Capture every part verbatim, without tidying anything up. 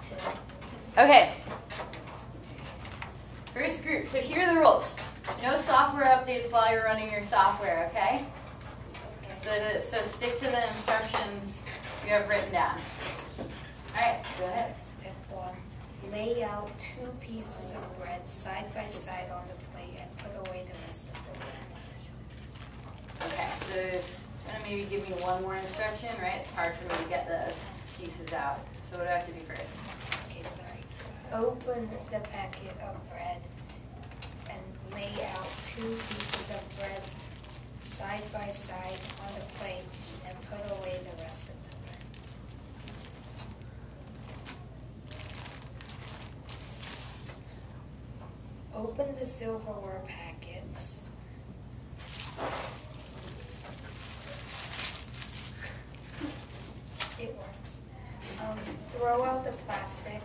Okay. First group. So here are the rules. No software updates while you're running your software, okay? So, to, so stick to the instructions you have written down. Alright, go ahead. Step one. Lay out two pieces of bread side by side on the plate and put away the rest of the bread. Okay, so you're going to maybe give me one more instruction, right? It's hard for me to get the pieces out. So what do I have to do first? Okay, sorry. Open the packet of bread and lay out two pieces of bread side by side on the plate and put away the rest of the bread. Open the silverware packets. It works. Um, throw out the plastic.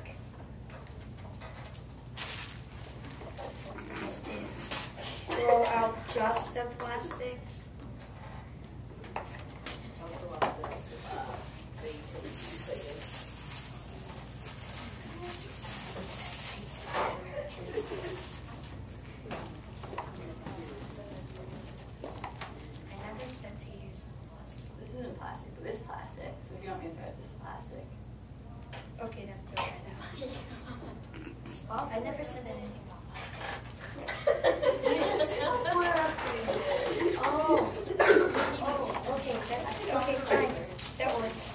Throw out just the plastics. I never said to use plus. This isn't plastic, but this is plastic. So if you want me to throw it, just plastic. Okay, then throw it out. I never said anything about Oh. Oh, okay, that, okay, fine. That works.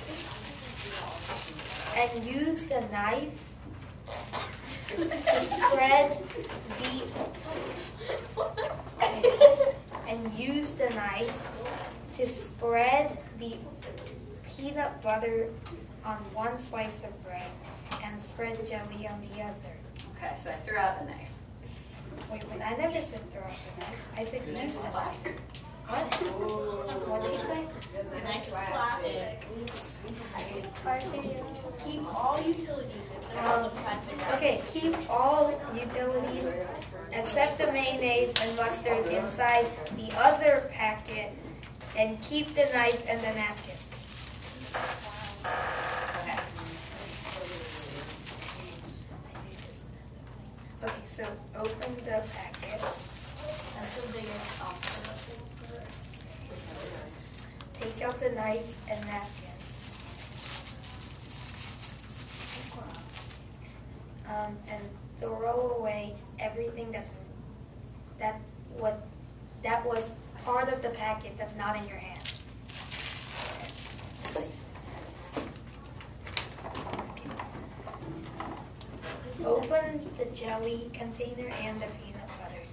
And use the knife to spread the and use the knife to spread the peanut butter on one slice of bread and spread jelly on the other. Okay, so I threw out the knife. Wait, wait, I never said throw out the knife. I said The use knife the is knife. plastic. What? What did you say? The knife is plastic. Keep all utilities if they're all the plastic wraps. Okay, keep all utilities except the mayonnaise and mustard inside the other packet and keep the knife and the napkin. Okay. Okay, so open the packet. That's the biggest option. Take out the knife and napkin. Um, and throw away everything that's that what that was part of the packet that's not in your hand. Okay. Open the jelly container and the peanut butter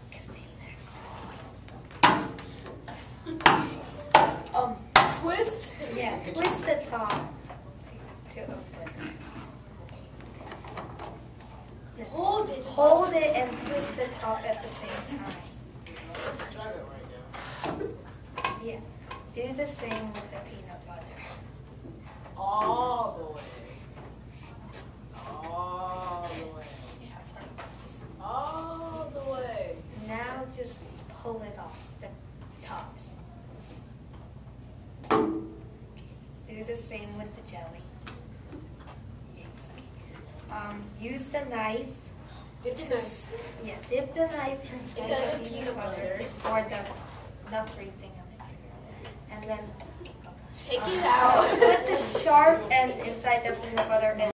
container. Um, Twist? yeah, twist the top to open. Hold it. Hold it and twist the top at the same time. Let's try that right now. Yeah. Do the same with the peanut butter. All the way. All the way. All the way. Now just pull it off the tops. Okay. Do the same with the jelly. Um, use the knife. Dip the knife. Yeah, dip the knife inside does the a peanut butter or the the free thing of it, and then Take um, it out. put the sharp end inside the peanut butter and